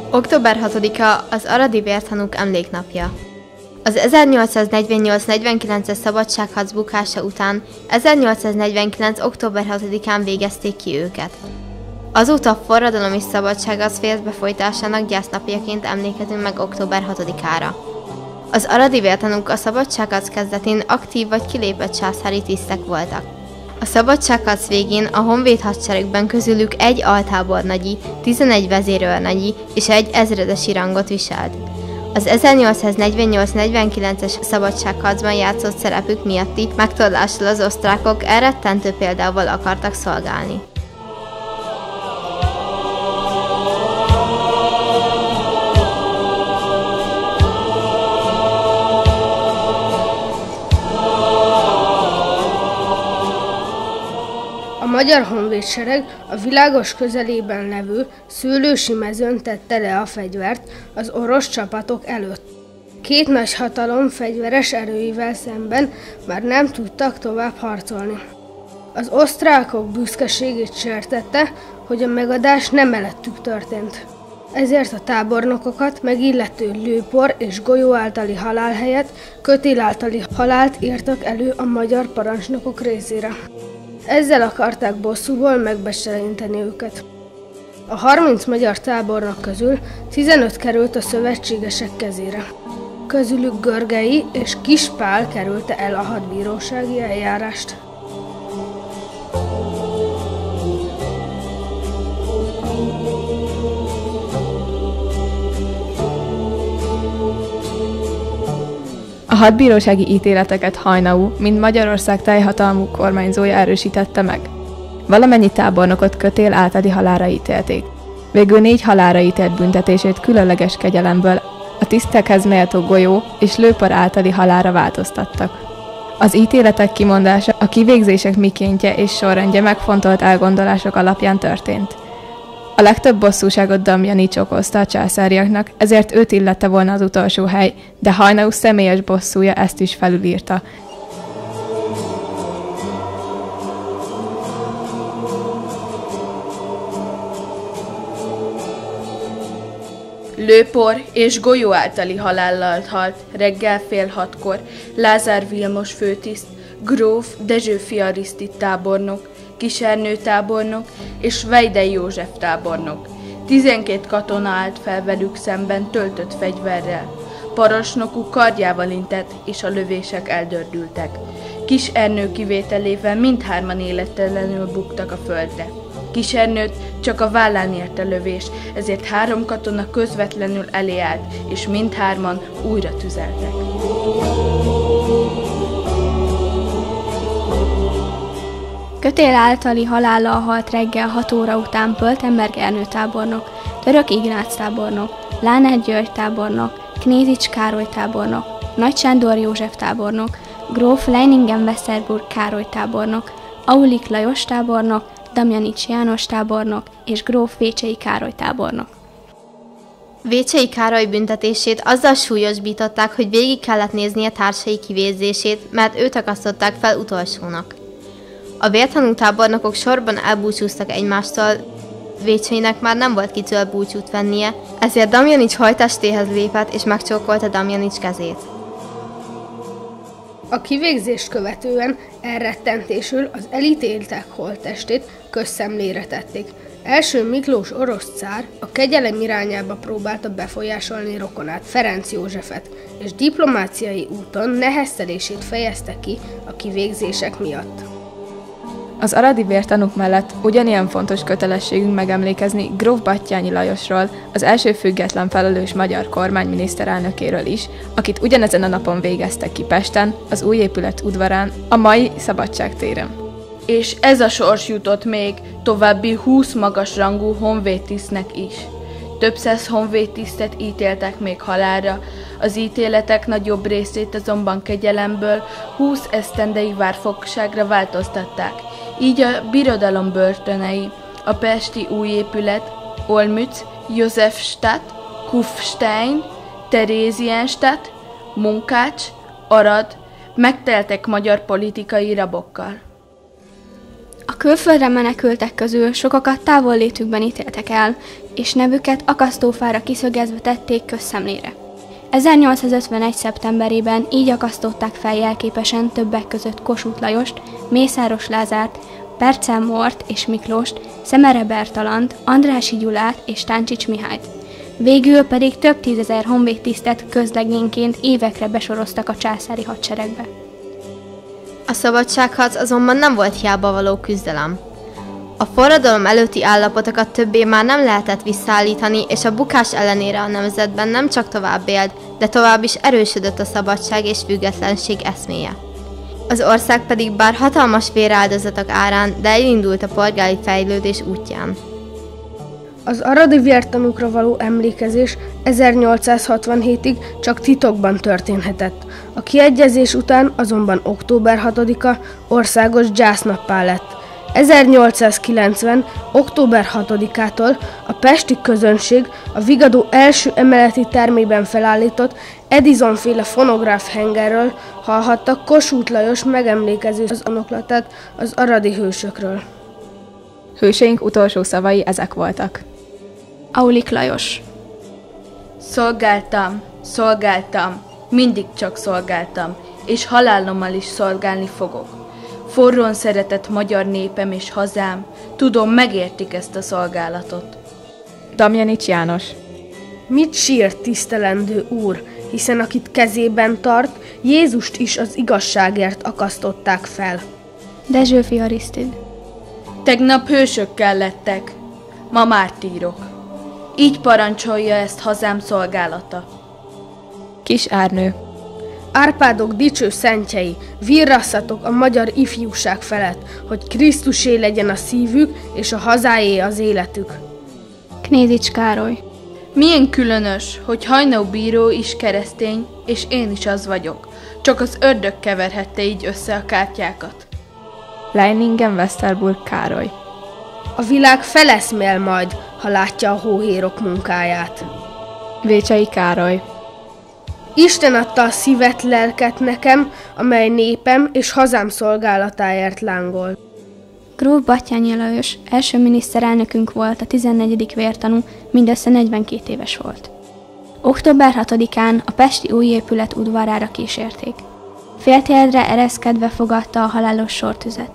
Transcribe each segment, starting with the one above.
Október 6-a az aradi vértanúk emléknapja. Az 1848-49-es szabadságharc bukása után 1849. október 6-án végezték ki őket. Azóta a forradalom és szabadságharc félbefolytásának gyásznapjaként emlékezünk meg október 6-ára. Az aradi vértanúk a szabadságharc kezdetén aktív vagy kilépett császári tisztek voltak. A szabadságharc végén a honvéd hadseregben közülük egy altábornagyi, 11 vezérőrnagyi és egy ezredesi rangot viselt. Az 1848-49-es szabadságharcban játszott szerepük miatti megtorlással az osztrákok elrettentő példával akartak szolgálni. A magyar honvédsereg a világos közelében levő Szőlősi mezőn tette le a fegyvert az orosz csapatok előtt. Két nagyhatalom fegyveres erőivel szemben már nem tudtak tovább harcolni. Az osztrákok büszkeségét sértette, hogy a megadás nem elettük történt. Ezért a tábornokokat megillető lőpor és golyó általi halál helyett kötél általi halált írtak elő a magyar parancsnokok részére. Ezzel akarták bosszúból megbecselenteni őket. A 30 magyar tábornok közül 15 került a szövetségesek kezére. Közülük Görgei és Kiss Pál kerülte el a hadbírósági eljárást. A hadbírósági ítéleteket Haynau, mint Magyarország teljhatalmú kormányzója erősítette meg. Valamennyi tábornokot kötél általi halálra ítélték. Végül 4 halálra ítélt büntetését különleges kegyelemből a tisztekhez méltó golyó és lőpor általi halálra változtattak. Az ítéletek kimondása a kivégzések mikéntje és sorrendje megfontolt elgondolások alapján történt. A legtöbb bosszúságot Damjanics okozta a császáriaknak, ezért őt illette volna az utolsó hely, de Haynau személyes bosszúja ezt is felülírta. Lőpor és golyó általi halállal halt reggel fél 6-kor Lázár Vilmos főtiszt, gróf Dezső Fiariszti tábornok, Kiss Ernő tábornok és Vejdei József tábornok. 12 katona állt fel velük szemben töltött fegyverrel. Parancsnokuk kardjával intett, és a lövések eldördültek. Kiss Ernő kivételével mindhárman élettelenül buktak a földre. Kiss Ernőt csak a vállán érte lövés, ezért 3 katona közvetlenül elé állt, és mindhárman újra tüzeltek. Kötél általi halállal halt reggel 6 óra után Pöltenberg Ernő tábornok, Török Ignác tábornok, Lánert György tábornok, Knézics Károly tábornok, Nagy Sándor József tábornok, gróf Leiningen-Westerburg Károly tábornok, Aulik Lajos tábornok, Damjanics János tábornok és gróf Vécsei Károly tábornok. Vécsei Károly büntetését azzal súlyosbították, hogy végig kellett néznie társai kivégzését, mert őt akasztották fel utolsónak. A vértanú tábornokok sorban elbúcsúztak egymástól, Vécseinek már nem volt kitől búcsút vennie, ezért Damjanics hajtestéhez lépett és megcsókolta Damjanics kezét. A kivégzést követően elrettentésül az elítéltek holttestét közszemlére tették. Első Miklós orosz cár a kegyelem irányába próbálta befolyásolni rokonát, Ferenc Józsefet, és diplomáciai úton neheztelését fejezte ki a kivégzések miatt. Az aradi vértanúk mellett ugyanilyen fontos kötelességünk megemlékezni gróf Batthyány Lajosról, az első független felelős magyar kormány miniszterelnökéről is, akit ugyanezen a napon végeztek ki Pesten, az új épület udvarán, a mai Szabadságtéren. És ez a sors jutott még további 20 magasrangú honvédtisztnek is. Több száz honvédtisztet ítéltek még halálra, az ítéletek nagyobb részét azonban kegyelemből 20 esztendeig várfogságra változtatták. Így a birodalom börtönei, a pesti új épület, Olmütz, Józsefstadt, Kufstein, Terézienstadt, Munkács, Arad megteltek magyar politikai rabokkal. A külföldre menekültek közül sokakat távollétükben ítéltek el, és nevüket akasztófára kiszögezve tették közszemlére. 1851. szeptemberében így akasztották fel jelképesen többek között Kossuth Lajost, Mészáros Lázárt, Percel Mort és Miklóst, Szemere Bertalant, Andrássy Gyulát és Táncsics Mihályt. Végül pedig több tízezer honvédtisztet közlegényként évekre besoroztak a császári hadseregbe. A szabadságharc azonban nem volt hiába való küzdelem. A forradalom előtti állapotokat többé már nem lehetett visszaállítani, és a bukás ellenére a nemzetben nem csak tovább élt, de tovább is erősödött a szabadság és függetlenség eszméje. Az ország pedig bár hatalmas véráldozatok árán, de elindult a polgári fejlődés útján. Az aradi vértanúkra való emlékezés 1867-ig csak titokban történhetett. A kiegyezés után azonban október 6-a országos gyásznappá lett. 1890. október 6-ától a pesti közönség a Vigadó első emeleti termében felállított Edison-féle fonográf hengerről hallhattak Kossuth Lajos megemlékező anoklatát az aradi hősökről. Hőseink utolsó szavai ezek voltak. Aulik Lajos. Szolgáltam, mindig csak szolgáltam, és halálommal is szolgálni fogok. Forrón szeretett magyar népem és hazám, tudom, megértik ezt a szolgálatot. Damjanics János. Mit sír, tisztelendő úr, hiszen akit kezében tart, Jézust is az igazságért akasztották fel. Dezsőfi Arisztid. Tegnap hősökkel lettek, ma mártírok. Így parancsolja ezt hazám szolgálata. Kis Árnő. Árpádok dicső szentjei, virrasszatok a magyar ifjúság felett, hogy Krisztusé legyen a szívük, és a hazáé az életük. Knézics Károly. Milyen különös, hogy Hajnau bíró is keresztény, és én is az vagyok. Csak az ördög keverhette így össze a kártyákat. Leiningen-Westerburg Károly. A világ feleszmél majd, ha látja a hóhérok munkáját. Vécsei Károly. Isten adta a szívet, lelket nekem, amely népem és hazám szolgálatáért lángol. Gróf Batthyány Lajos első miniszterelnökünk volt, a 14. vértanú, mindössze 42 éves volt. Október 6-án a pesti új épület udvarára kísérték. Féltérdre ereszkedve fogadta a halálos sortüzet.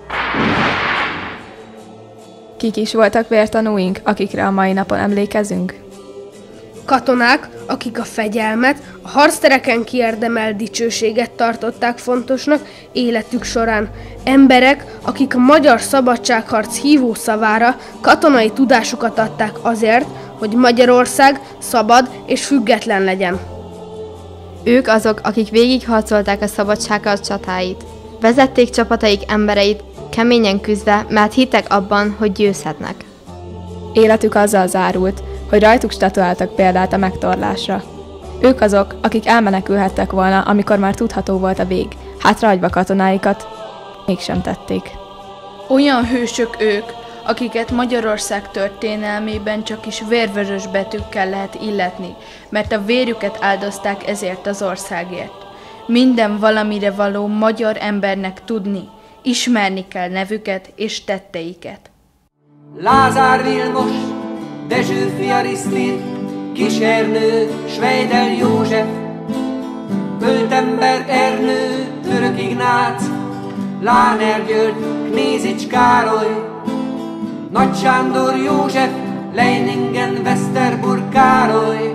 Kik is voltak vértanúink, akikre a mai napon emlékezünk? Katonák, akik a fegyelmet, a harctereken kiérdemelt dicsőséget tartották fontosnak életük során. Emberek, akik a magyar szabadságharc hívó szavára katonai tudásukat adták azért, hogy Magyarország szabad és független legyen. Ők azok, akik végigharcolták a szabadságharc csatáit. Vezették csapataik embereit, keményen küzdve, mert hittek abban, hogy győzhetnek. Életük azzal zárult, hogy rajtuk statuáltak példát a megtorlásra. Ők azok, akik elmenekülhettek volna, amikor már tudható volt a vég, hátrahagyva katonáikat, mégsem tették. Olyan hősök ők, akiket Magyarország történelmében csak is vérvörös betűkkel lehet illetni, mert a vérüket áldozták ezért az országért. Minden valamire való magyar embernek tudni, ismerni kell nevüket és tetteiket. Lázár Vilmos, Dezsőfi Arisztid, Kis Ernő, Schweidel József, Pöltenberg Ernő, Török Ignác, Láner György, Knézics Károly, Nagy Sándor József, Leiningen-Westerburg Károly,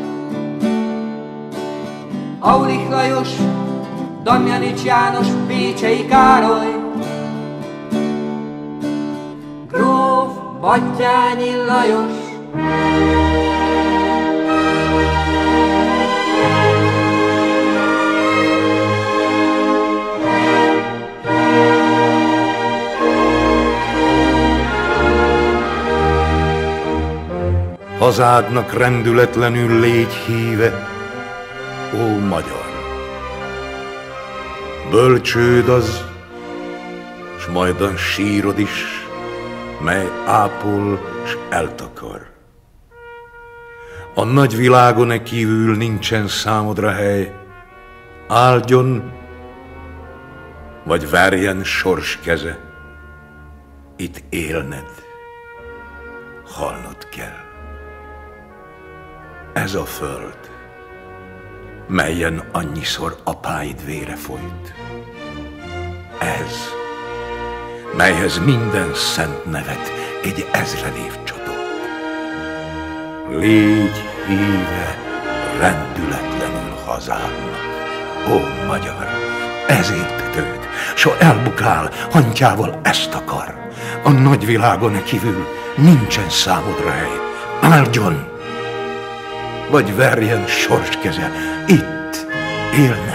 Aulik Lajos, Damjanics János, Vécsei Károly, Gróf Batthyány Lajos. Hazádnak rendületlenül légy híve, ó magyar! Bölcsőd az, s majdan sírod is, mely ápol s eltakar. A nagy világon kívül nincsen számodra hely, áldjon, vagy verjen sors keze, itt élned, halnod kell. Ez a föld, melyen annyiszor apáid vére folyt. Ez, melyhez minden szent nevet egy ezred év csatott. Légy híve rendületlenül hazámnak, ó magyar, ezért tőd, s elbukál, hantyával ezt akar. A nagyvilágon kívül nincsen számodra hely. Áldjon, vagy verjen sorskeze, itt élne.